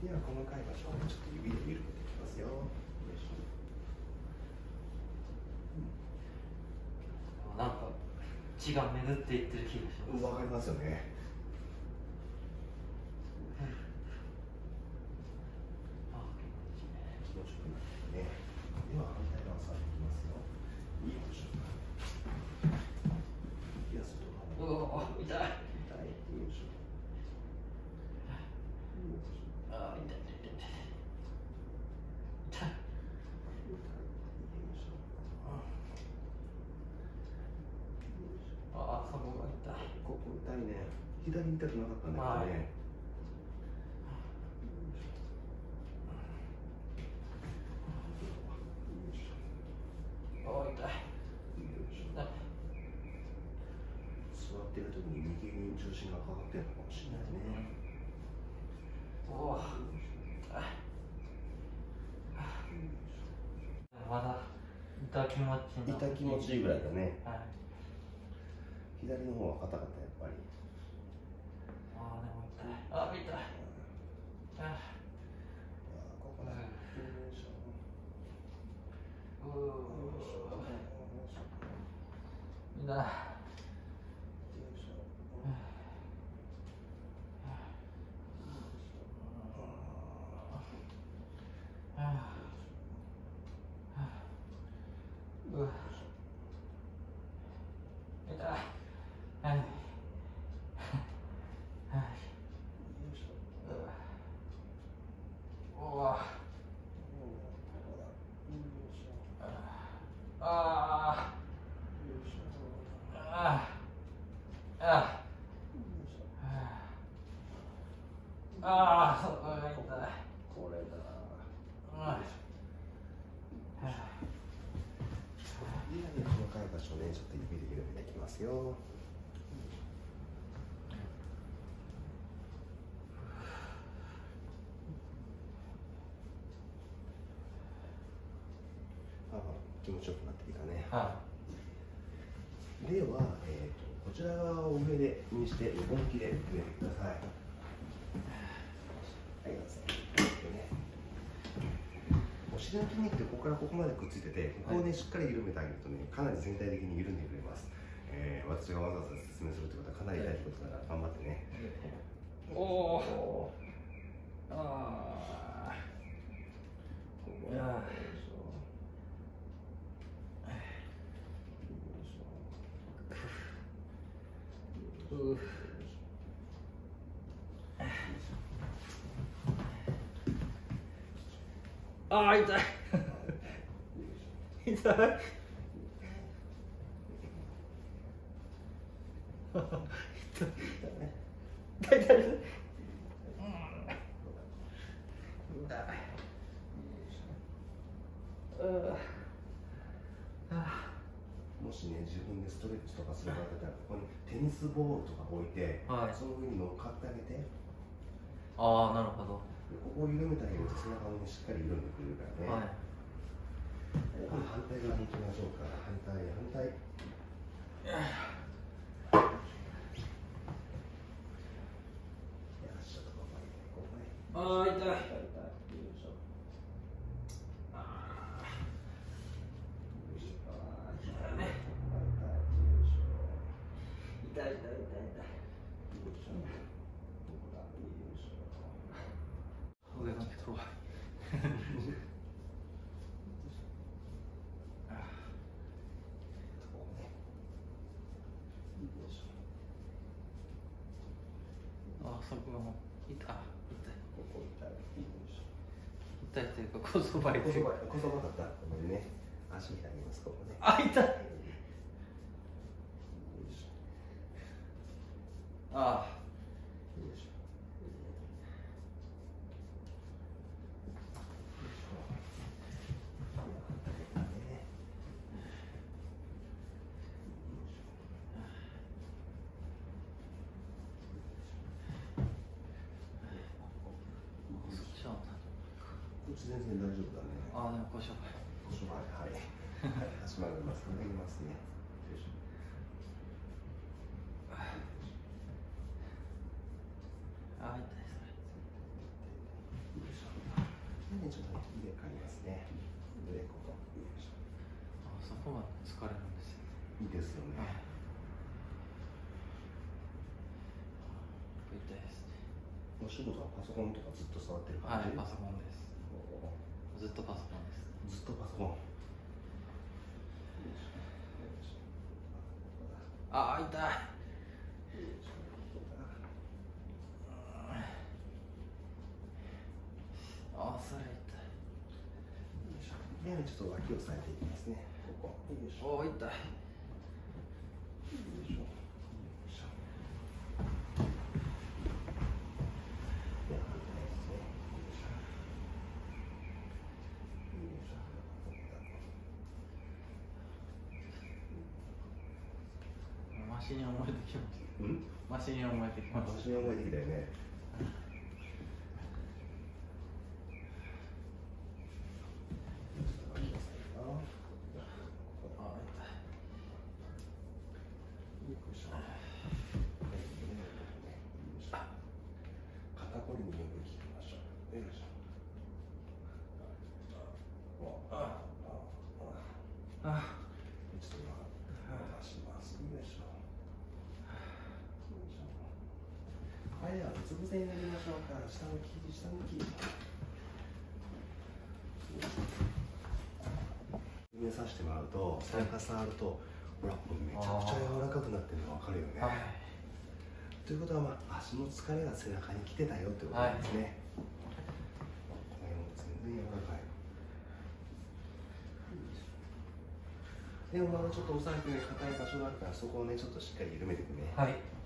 では細かい場所をちょっと指で緩めていきますよ。 なんか血が巡っていってる気がします。 わかりますよね。気持ちよくなってね。では反対側触っていきますよ。いいでしょうか。いや、外側。 痛い。 痛い。いいでしょう。 ああ、痛い。ああ、そこが痛い。 ここ痛いね。左痛くなかったんだけどね。 ああ、痛い。 座ってる時に右に重心がかかってるのかもしれないね。 おお、まだ痛気持ちいいぐらいだね。 はい。 左の方は硬かったやっぱり。 ああ、でも痛い。ああ、痛い。 ここだ。 痛い。ああ、そこが痛い。 これだ。細かい場所ね、ちょっと指で緩めていきますよ。気持ちよくなってきたね。では、こちら側を上でにして本気で埋めてください。お尻の筋肉ってここからここまでくっついてて、ここをね、しっかり緩めてあげるとね、かなり全体的に緩んでくれます。私がわざわざ説明するってことはかなり痛いってことだから頑張ってね。 おお。ああ。 ここや。 ああ、痛い。痛い。痛い。 もしね、自分でストレッチとかする場合だったら、ここにテニスボールとか置いて、その上に乗っかってあげて。 ああ、なるほど。 ここを緩めてあげると背中もしっかり緩んでくれるからね。今度反対側に行きましょうか。反対。 ああ、痛い。上が来とるわ。あ、そこがもう痛い。痛いというか、こそばいというか。 こそばだったら、ここでね、足にあげます、ここね。 あ、痛い。ああ。 全然大丈夫だね。 ああ、でもこしょばい。はい。足曲げます。曲げますね。 ああ、痛いですね。 ねちょっとね入れ替えますね。でここあ、そこは疲れるんですよ。 いいですよね。 痛いですね。 お仕事はパソコンとかずっと触ってる感じ？ はい、パソコンです。ずっとパソコンです。 ずっとパソコン。 あー、痛い。あー、それ痛い。 でちょっと脇を押さえていきますね。ここ。よいしょ。 おー、痛い。 よいしょ。よいしょ。で、反対ですね。よいしょ。よいしょ。 マシに思えてきました。 うん？ マシに思えてきました。 マシに思えてきたよね。肩こりによく効きましょう。よいしょ。ちょっと今出します。よいしょ。はい、うつ伏せになりましょうか。下向き、下向き。指さしてもらうと、背中触ると、ほら、もうめちゃくちゃ柔らかくなってるの分かるよね。 はい。 ということは、足の疲れが背中に来てたよってことですね。これも全然柔らかい。でもまだちょっと押さえてね、硬い場所があるから、そこをね、ちょっとしっかり緩めていくね。 はい。